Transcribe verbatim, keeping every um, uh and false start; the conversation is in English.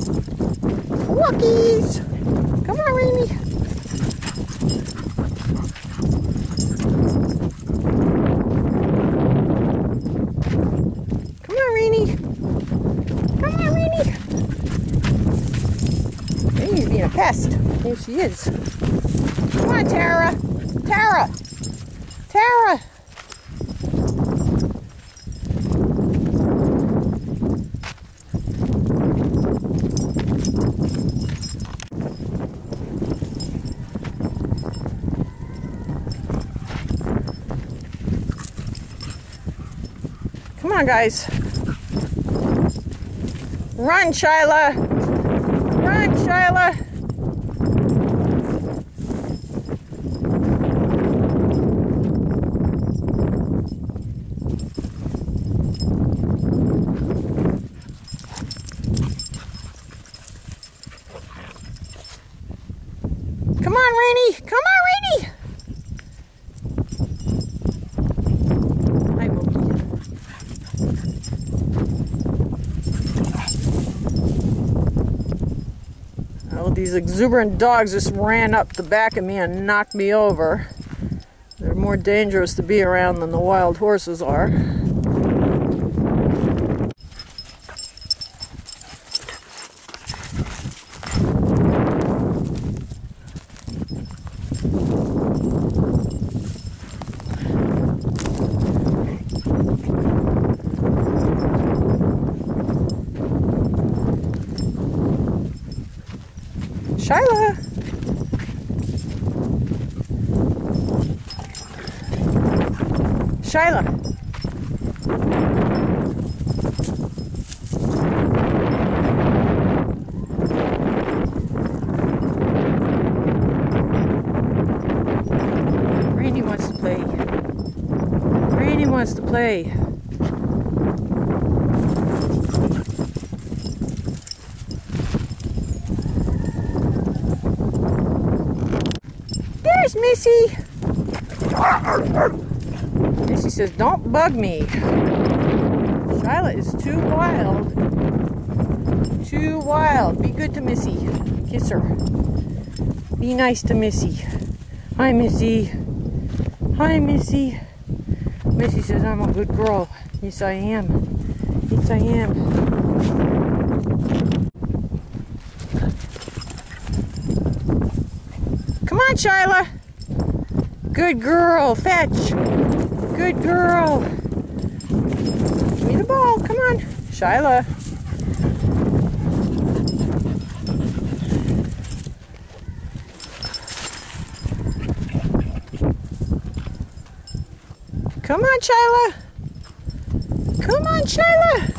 Walkies! Come on, Rainy. Come on, Rainy. Come on, Rainy. Rainy's being a pest. Here she is. Come on, Tara. Tara. Tara. Come on, guys. Run, Shyla. Run, Shyla. Come on, Rainy. Come on, Rainy. Hi, Mookie. Oh, these exuberant dogs just ran up the back of me and knocked me over. They're more dangerous to be around than the wild horses are. Shyla! Shyla! Rainy wants to play. Rainy wants to play. There's Missy. Missy says, don't bug me. Shyla is too wild. Too wild. Be good to Missy. Kiss her. Be nice to Missy. Hi, Missy. Hi, Missy. Missy says, I'm a good girl. Yes, I am. Yes, I am. Come on, Shyla. Good girl. Fetch. Good girl. Give me the ball. Come on, Shyla. Come on, Shyla. Come on, Shyla.